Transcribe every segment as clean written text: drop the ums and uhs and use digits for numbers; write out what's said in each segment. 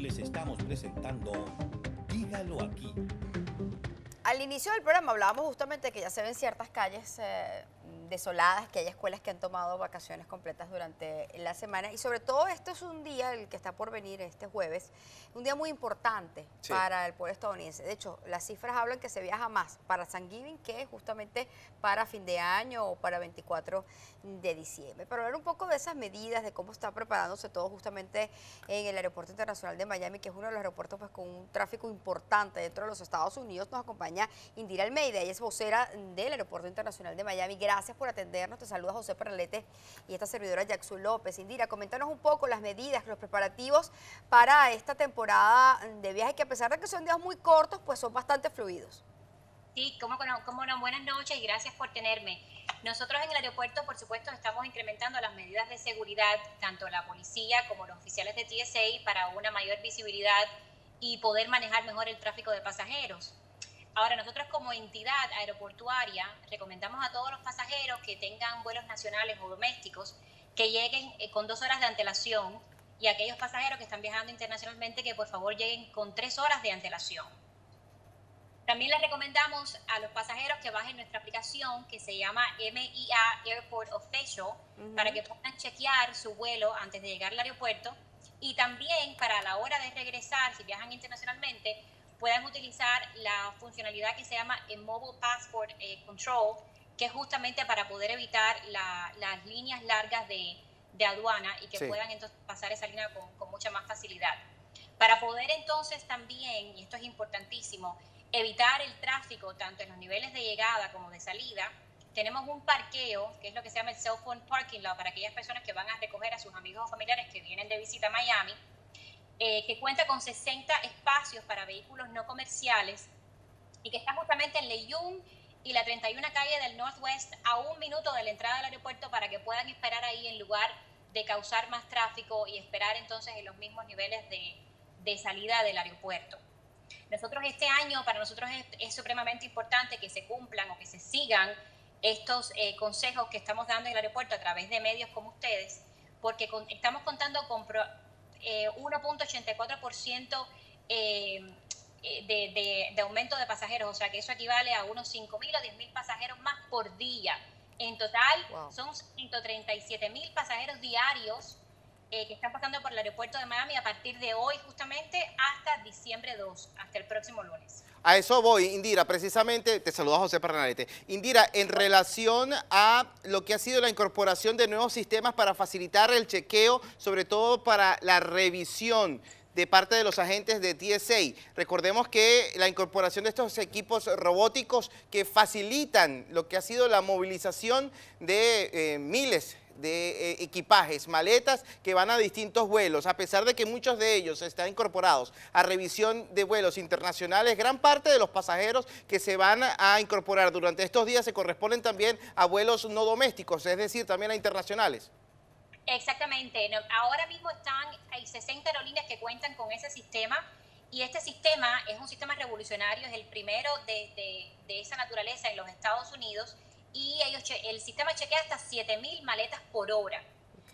les estamos presentando Dígalo aquí. Al inicio del programa hablábamos justamente de que ya se ven ciertas calles desoladas, que hay escuelas que han tomado vacaciones completas durante la semana y sobre todo esto es un día, el que está por venir este jueves, un día muy importante para el pueblo estadounidense. De hecho, las cifras hablan que se viaja más para Thanksgiving que justamente para fin de año o para 24 de diciembre. Pero hablar un poco de esas medidas, de cómo está preparándose todo justamente en el Aeropuerto Internacional de Miami, que es uno de los aeropuertos pues, con un tráfico importante dentro de los Estados Unidos, nos acompaña Indira Almeida, ella es vocera del Aeropuerto Internacional de Miami. Gracias por atendernos, te saluda José Perralete y esta servidora Jackson López. Indira, coméntanos un poco las medidas, los preparativos para esta temporada de viaje que a pesar de que son días muy cortos, pues son bastante fluidos. Sí, cómo no, buenas noches y gracias por tenerme. Nosotros en el aeropuerto, por supuesto, estamos incrementando las medidas de seguridad, tanto la policía como los oficiales de TSA, para una mayor visibilidad y poder manejar mejor el tráfico de pasajeros. Ahora, nosotros como entidad aeroportuaria recomendamos a todos los pasajeros que tengan vuelos nacionales o domésticos que lleguen con 2 horas de antelación y aquellos pasajeros que están viajando internacionalmente que por favor lleguen con 3 horas de antelación. También les recomendamos a los pasajeros que bajen nuestra aplicación que se llama MIA Airport Official para que puedan chequear su vuelo antes de llegar al aeropuerto y también para la hora de regresar, si viajan internacionalmente, puedan utilizar la funcionalidad que se llama Mobile Passport Control, que es justamente para poder evitar las líneas largas de aduana y que puedan entonces pasar esa línea con mucha más facilidad. Para poder entonces también, y esto es importantísimo, evitar el tráfico tanto en los niveles de llegada como de salida, tenemos un parqueo, que es lo que se llama el Cell Phone Parking Lot, para aquellas personas que van a recoger a sus amigos o familiares que vienen de visita a Miami, que cuenta con 60 espacios para vehículos no comerciales y que está justamente en Leyún y la 31 calle del Northwest a 1 minuto de la entrada del aeropuerto para que puedan esperar ahí en lugar de causar más tráfico y esperar entonces en los mismos niveles de salida del aeropuerto. Nosotros este año, para nosotros es supremamente importante que se cumplan o que se sigan estos consejos que estamos dando en el aeropuerto a través de medios como ustedes, porque estamos contando con 1.84% de aumento de pasajeros, o sea que eso equivale a unos 5.000 o 10.000 pasajeros más por día. En total son 137.000 pasajeros diarios que están pasando por el aeropuerto de Miami a partir de hoy justamente hasta diciembre 2, hasta el próximo lunes. A eso voy, Indira, precisamente, te saluda José Pernalete. Indira, en relación a lo que ha sido la incorporación de nuevos sistemas para facilitar el chequeo, sobre todo para la revisión de parte de los agentes de TSA. Recordemos que la incorporación de estos equipos robóticos que facilitan lo que ha sido la movilización de miles de equipajes, maletas que van a distintos vuelos, a pesar de que muchos de ellos están incorporados a revisión de vuelos internacionales, gran parte de los pasajeros que se van a incorporar durante estos días se corresponden también a vuelos no domésticos, es decir, también a internacionales. Exactamente. Ahora mismo hay 60 aerolíneas que cuentan con ese sistema y este sistema es un sistema revolucionario, es el primero de esa naturaleza en los Estados Unidos y el sistema chequea hasta 7.000 maletas por hora.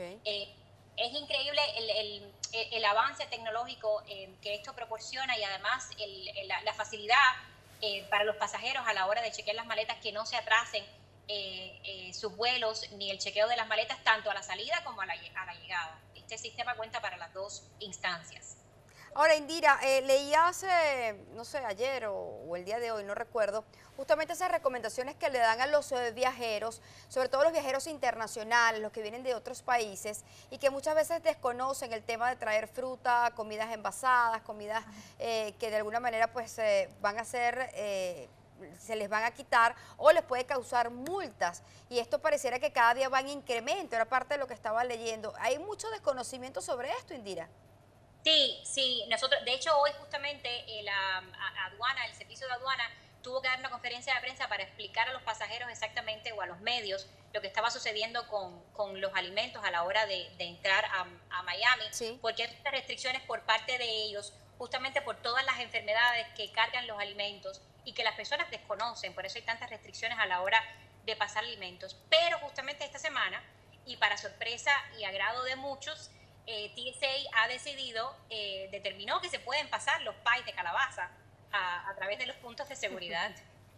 Es increíble el avance tecnológico que esto proporciona y además la facilidad para los pasajeros a la hora de chequear las maletas, que no se atrasen sus vuelos ni el chequeo de las maletas tanto a la salida como a la llegada. Este sistema cuenta para las 2 instancias. Ahora, Indira, leí hace, no sé, ayer o el día de hoy, no recuerdo, justamente esas recomendaciones que le dan a los viajeros, sobre todo los viajeros internacionales, los que vienen de otros países y que muchas veces desconocen el tema de traer fruta, comidas envasadas, comidas que de alguna manera pues van a ser... se les van a quitar o les puede causar multas y esto pareciera que cada día va en incremento, era parte de lo que estaba leyendo. ¿Hay mucho desconocimiento sobre esto, Indira? Sí, nosotros, de hecho hoy justamente la aduana, el servicio de aduana tuvo que dar una conferencia de prensa para explicar a los pasajeros exactamente o a los medios lo que estaba sucediendo con los alimentos a la hora de entrar a Miami, porque hay restricciones por parte de ellos, justamente por todas las enfermedades que cargan los alimentos y que las personas desconocen, por eso hay tantas restricciones a la hora de pasar alimentos. Pero justamente esta semana, y para sorpresa y agrado de muchos, TSA ha decidido, determinó que se pueden pasar los pies de calabaza a través de los puntos de seguridad.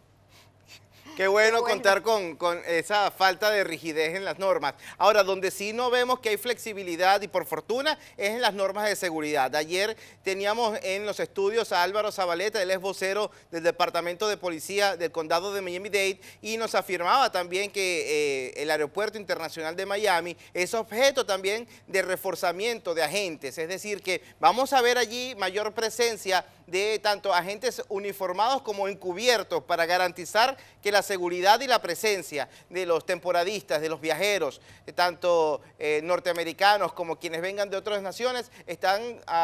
Qué bueno, Qué bueno. contar con esa falta de rigidez en las normas. Ahora, donde sí no vemos que hay flexibilidad, y por fortuna, es en las normas de seguridad. Ayer teníamos en los estudios a Álvaro Zabaleta, él es vocero del Departamento de Policía del Condado de Miami-Dade, y nos afirmaba también que el Aeropuerto Internacional de Miami es objeto también de reforzamiento de agentes. Es decir, que vamos a ver allí mayor presencia de tanto agentes uniformados como encubiertos para garantizar que la seguridad y la presencia de los temporadistas, de los viajeros, tanto norteamericanos como quienes vengan de otras naciones, están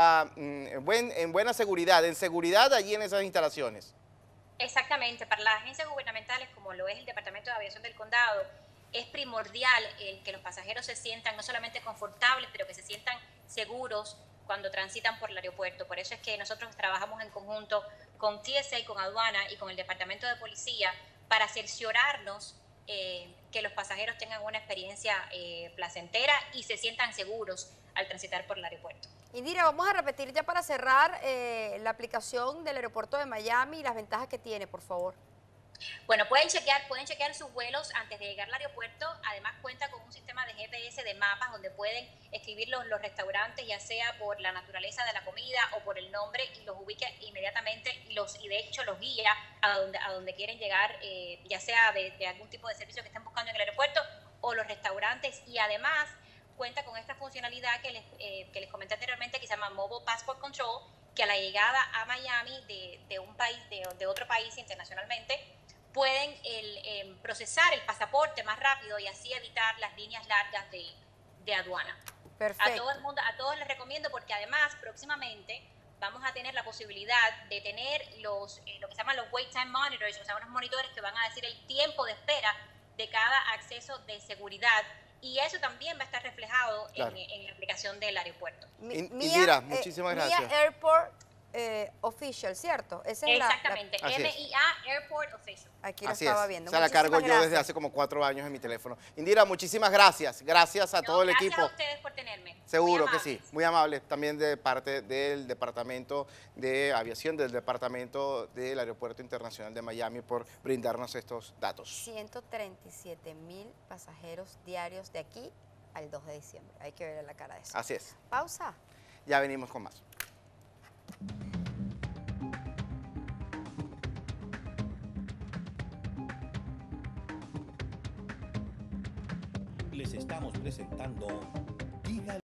en buena seguridad, en seguridad allí en esas instalaciones. Exactamente, para las agencias gubernamentales, como lo es el Departamento de Aviación del Condado, es primordial el que los pasajeros se sientan no solamente confortables, pero que se sientan seguros cuando transitan por el aeropuerto. Por eso es que nosotros trabajamos en conjunto con TSA, con aduana y con el Departamento de Policía para cerciorarnos que los pasajeros tengan una experiencia placentera y se sientan seguros al transitar por el aeropuerto. Indira, vamos a repetir ya para cerrar la aplicación del aeropuerto de Miami y las ventajas que tiene, por favor. Bueno, pueden chequear sus vuelos antes de llegar al aeropuerto. Además cuenta con un sistema de GPS de mapas donde pueden escribir los restaurantes, ya sea por la naturaleza de la comida o por el nombre, y los ubica inmediatamente y de hecho los guía a donde quieren llegar, ya sea de algún tipo de servicio que estén buscando en el aeropuerto o los restaurantes. Y además cuenta con esta funcionalidad que les comenté anteriormente, que se llama Mobile Passport Control, que a la llegada a Miami de un país, de otro país internacionalmente, pueden procesar el pasaporte más rápido y así evitar las líneas largas de aduana. Perfecto. A todos les recomiendo, porque además próximamente vamos a tener la posibilidad de tener lo que se llaman los wait time monitors, o sea, unos monitores que van a decir el tiempo de espera de cada acceso de seguridad, y eso también va a estar reflejado Claro. en la aplicación del aeropuerto. Indira, muchísimas gracias. Mia Airport Official, ¿cierto? Esa es Exactamente, Así es. MIA Airport Official. aquí lo Así estaba es. viendo. Esa la cargo Muchísimas yo desde gracias. hace como 4 años en mi teléfono. Indira, muchísimas gracias. Gracias a todo el Gracias equipo. a ustedes por tenerme. Seguro Muy que sí, amables. muy amable. También de parte del Departamento de Aviación, del Departamento del Aeropuerto Internacional de Miami, por brindarnos estos datos. 137,000 pasajeros diarios de aquí al 2 de diciembre. Hay que ver la cara de eso. Así es. Pausa. Ya venimos con más. Les estamos presentando